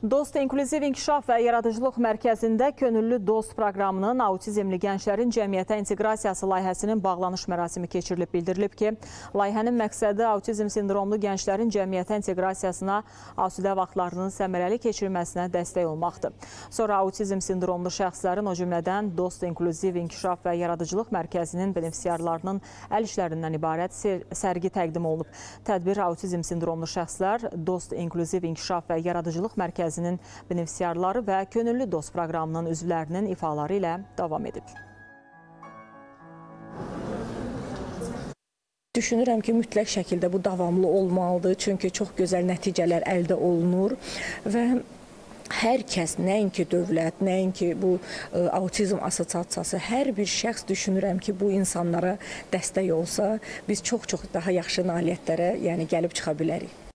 Dost İnklüziv İnkişaf və Yaradıcılıq Mərkəzində Könüllü Dost proqramının autizmli gənclərin cəmiyyətə inteqrasiyası layihəsinin bağlanış mərasimi keçirilib. Bildirilib ki, layihənin məqsədi autizm sindromlu gənclərin cəmiyyətə inteqrasiyasına, asudə vaxtlarının səmərəli keçirməsinə dəstək olmaqdır. Sonra autizm sindromlu şəxslərin, o cümlədən Dost İnklüziv İnkişaf və Yaradıcılıq Mərkəzinin benefisiarlarının əl işlərindən ibarət sərgi təqdim olunub. Tədbir autizm sindromlu şəxslər, Dost İnklüziv İnkişaf və Yaradıcılıq Mərkəzinin benefisiarları və Könüllü Dost proqramının üzvlərinin ifaları ilə davam edib. Düşünürəm ki, mütləq şəkildə bu davamlı olmalıdır, çünki çox gözəl nəticələr əldə olunur və hər kəs, nəinki dövlət, nəinki bu autizm assosiasiyası, hər bir şəxs düşünürəm ki, bu insanlara dəstək olsa, biz çox-çox daha yaxşı nailiyyətlərə gəlib çıxa bilərik.